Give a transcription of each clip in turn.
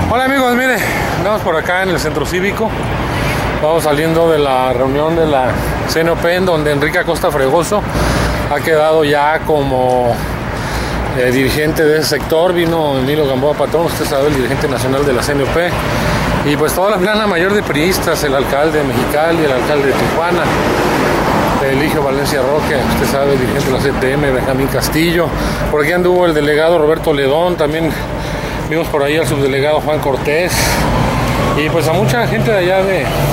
Hola amigos, mire, andamos por acá en el centro cívico. Vamos saliendo de la reunión de la CNOP, en donde Enrique Acosta Fregoso ha quedado ya como dirigente de ese sector. Vino Emilio Gamboa Patrón, usted sabe, el dirigente nacional de la CNOP, y pues toda la plana mayor de priistas, el alcalde de Mexicali, el alcalde de Tijuana, Eligio Valencia Roque, usted sabe, el dirigente de la CTM, Benjamín Castillo. Por aquí anduvo el delegado Roberto Ledón, también vimos por ahí al subdelegado Juan Cortés, y pues a mucha gente de allá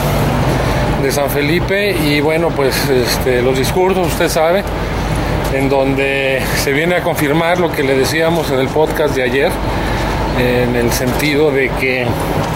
de San Felipe. Y bueno, pues los discursos, usted sabe, en donde se viene a confirmar lo que le decíamos en el podcast de ayer, en el sentido de que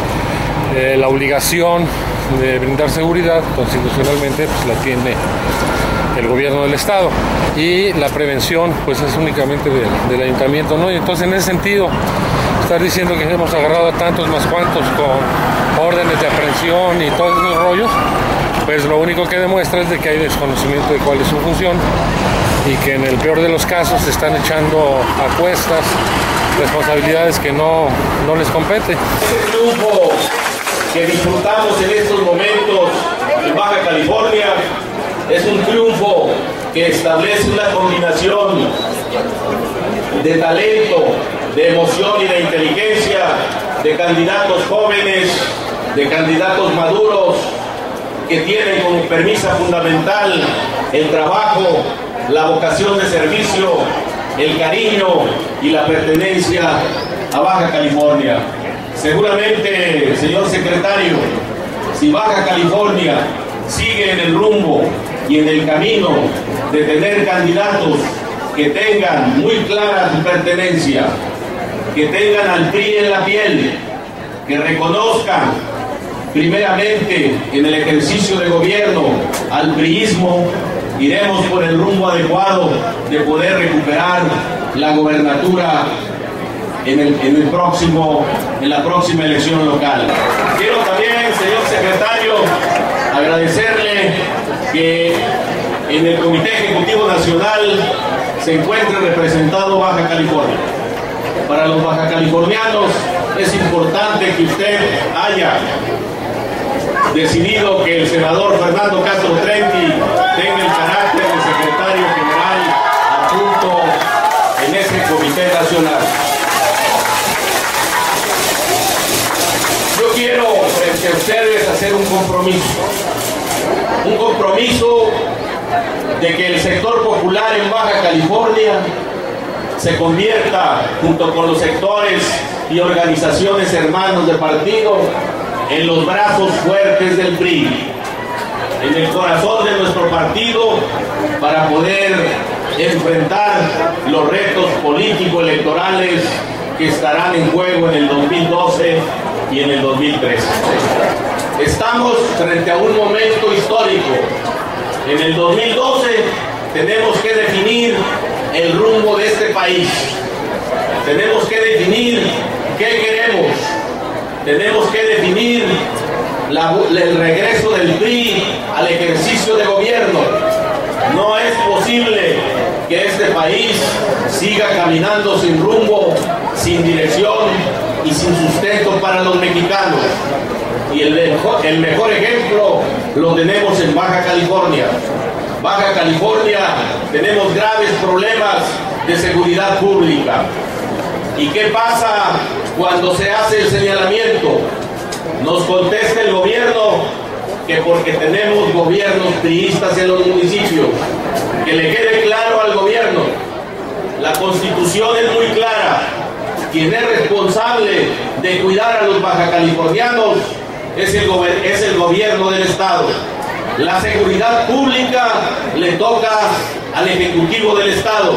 la obligación de brindar seguridad constitucionalmente pues la tiene el gobierno del estado, y la prevención pues es únicamente del ayuntamiento, ¿no? Y entonces, en ese sentido, estar diciendo que hemos agarrado a tantos más cuantos con órdenes de aprehensión y todos esos rollos, pues lo único que demuestra es de que hay desconocimiento de cuál es su función, y que en el peor de los casos se están echando a cuestas responsabilidades que no les compete. Ese triunfo que disfrutamos en estos momentos en Baja California es un triunfo que establece una combinación de talento, de emoción y de inteligencia, de candidatos jóvenes, de candidatos maduros, que tienen como premisa fundamental el trabajo, la vocación de servicio, el cariño y la pertenencia a Baja California. Seguramente, señor secretario, si Baja California sigue en el rumbo y en el camino de tener candidatos que tengan muy clara su pertenencia, que tengan al PRI en la piel, que reconozcan primeramente en el ejercicio de gobierno al priismo, iremos por el rumbo adecuado de poder recuperar la gobernatura en la próxima elección local. Quiero también, señor secretario, agradecerle que en el Comité Ejecutivo Nacional se encuentre representado Baja California. Para los bajacalifornianos es importante que usted haya decidido que el senador Fernando Castro Trenti tenga el carácter de secretario general adjunto en ese Comité Nacional. Yo quiero frente a ustedes hacer un compromiso de que el sector popular en Baja California se convierta, junto con los sectores y organizaciones hermanos de partido, en los brazos fuertes del PRI, en el corazón de nuestro partido, para poder enfrentar los retos político-electorales que estarán en juego en el 2012 y en el 2013. Estamos frente a un momento histórico. En el 2012 tenemos que definir el rumbo de este país. Tenemos que definir qué queremos. Tenemos que definir el regreso del PRI al ejercicio de gobierno. No es posible que este país siga caminando sin rumbo, sin dirección y sin sustento para los mexicanos. Y el mejor ejemplo lo tenemos en Baja California. Baja California tenemos graves problemas de seguridad pública. ¿Y qué pasa cuando se hace el señalamiento? Nos contesta el gobierno que porque tenemos gobiernos priistas en los municipios. Que le quede claro al gobierno, la Constitución es muy clara. Quien es responsable de cuidar a los bajacalifornianos es el gobierno del estado. La seguridad pública le toca al Ejecutivo del estado.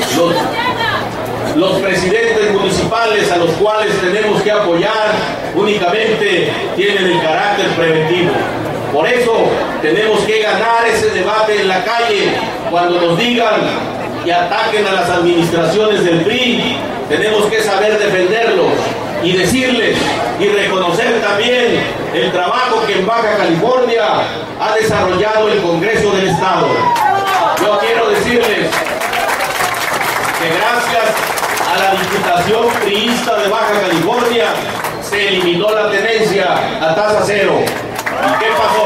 Los presidentes municipales, a los cuales tenemos que apoyar, únicamente tienen el carácter preventivo. Por eso tenemos que ganar ese debate en la calle. Cuando nos digan y ataquen a las administraciones del PRI, tenemos que saber defenderlos y decirles y reconocer también el trabajo que en Baja California ha desarrollado el Congreso del Estado. Yo quiero decirles que gracias a la Diputación priista de Baja California se eliminó la tenencia a tasa cero. ¿Y qué pasó?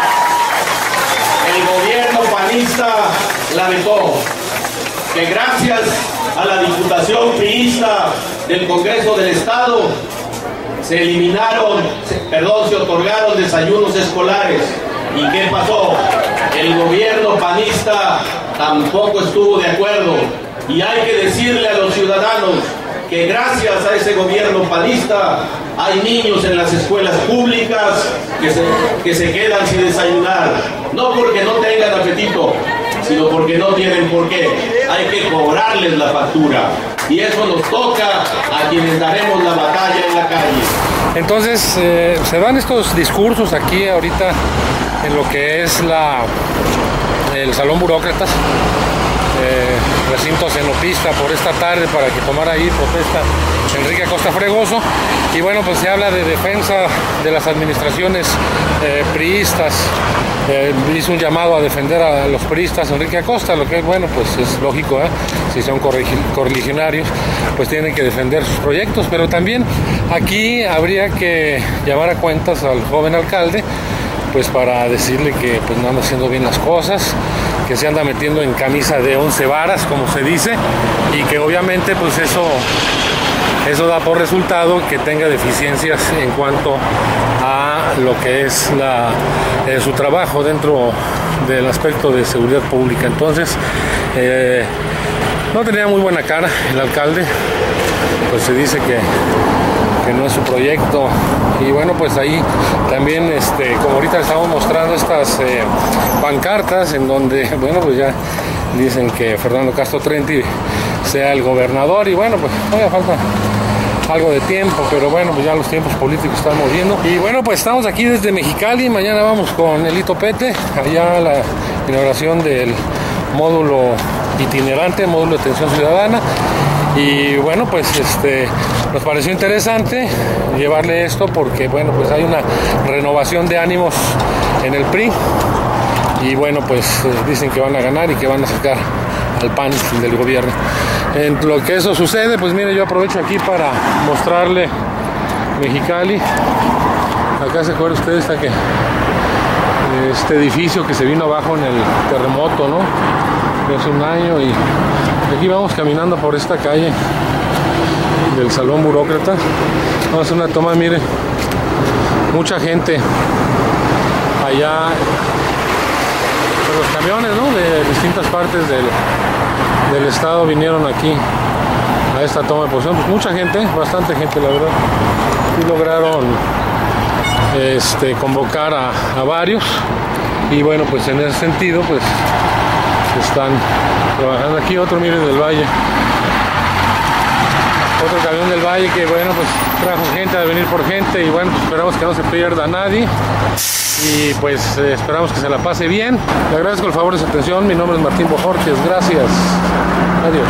El gobierno panista la vetó, que gracias a la diputación priista del Congreso del Estado se otorgaron desayunos escolares. ¿Y qué pasó? El gobierno panista tampoco estuvo de acuerdo. Y hay que decirle a los ciudadanos que gracias a ese gobierno panista hay niños en las escuelas públicas que se quedan sin desayunar. No porque no tengan apetito, sino porque no tienen por qué. Hay que cobrarles la factura. Y eso nos toca a quienes daremos la batalla en la calle. Entonces, se dan estos discursos aquí ahorita en lo que es el Salón Burócratas, recinto cenopista, por esta tarde, para que tomara ahí protesta Enrique Acosta Fregoso. Y bueno, pues se habla de defensa de las administraciones priistas. Hizo un llamado a defender a los priistas Enrique Acosta, lo que bueno, pues es lógico, si son correligionarios, pues tienen que defender sus proyectos. Pero también aquí habría que llamar a cuentas al joven alcalde, pues para decirle que pues no anda haciendo bien las cosas, que se anda metiendo en camisa de 11 varas, como se dice, y que obviamente pues eso da por resultado que tenga deficiencias en cuanto a lo que es su trabajo dentro del aspecto de seguridad pública. Entonces, no tenía muy buena cara el alcalde, pues se dice que no es su proyecto. Y bueno, pues ahí también, como ahorita estamos mostrando estas pancartas en donde, bueno, pues ya dicen que Fernando Castro Trenti sea el gobernador, y bueno, pues todavía falta algo de tiempo, pero bueno, pues ya los tiempos políticos están moviendo. Y bueno, pues estamos aquí desde Mexicali. Mañana vamos con Elito Pete, allá a la inauguración del módulo itinerante, módulo de atención ciudadana. Y bueno, pues nos pareció interesante llevarle esto porque bueno, pues hay una renovación de ánimos en el PRI, y bueno, pues dicen que van a ganar y que van a sacar al PAN del gobierno. En lo que eso sucede, pues mire, yo aprovecho aquí para mostrarle Mexicali. Acá se acuerda usted este edificio que se vino abajo en el terremoto, ¿no? Hace un año, y aquí vamos caminando por esta calle del Salón Burócrata. Vamos a hacer una toma, mire, mucha gente allá, los camiones, ¿no?, de distintas partes del estado vinieron aquí a esta toma de posición. Pues mucha gente, bastante gente, la verdad, y lograron convocar a varios, y bueno, pues en ese sentido, pues están trabajando aquí. Otro, miren, del Valle, otro camión del Valle que bueno, pues trajo gente, a venir por gente, y bueno, pues esperamos que no se pierda a nadie, y pues esperamos que se la pase bien. Le agradezco el favor de su atención. Mi nombre es Martín Bojorquez. Gracias. Adiós.